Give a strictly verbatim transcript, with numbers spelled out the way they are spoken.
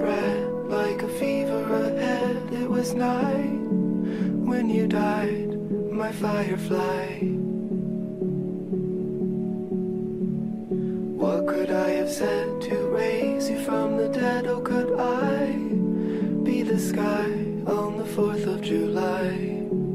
spread like a fever ahead. It was night when you died, my firefly. What could I have said to raise you from the dead? Oh, could I be the sky on the fourth of July?